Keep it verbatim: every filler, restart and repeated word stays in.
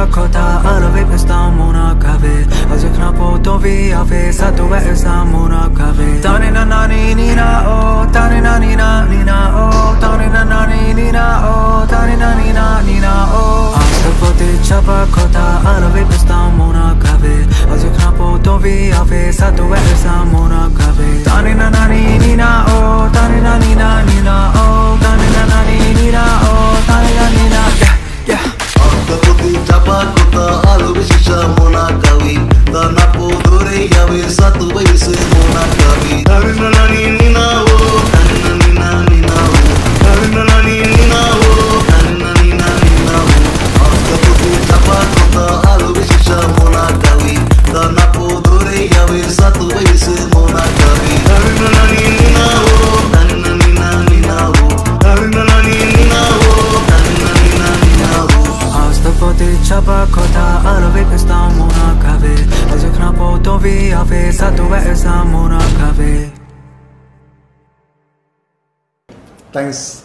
kota alove pestamona kave azekna poto vi ave satu esamona kave tane na nani nina o tane na nina nina o tane na nani nina o tane na nina nina o astapote chapa kota alove pestamona kave azekna poto vi ave satu esamona kave tane na nani nina o tane na nina nina o tane na nani nina o tane na nina yeah yeah Astapote chapa kota alove pestamona kave tana podore yave satu esamona kave tane na nani nina o tane na nina nina o tane na nani nina o tane na nina nina o Astapote chapa kota alove pestamona kave tana podore yave satu esamona kave tane na nani nina o tane na nina nina o tane na nani nina o tane na nina nina o Astapote chapa kota alove pestamona kave azekna poto vi ave satu esamona kave. Thanks.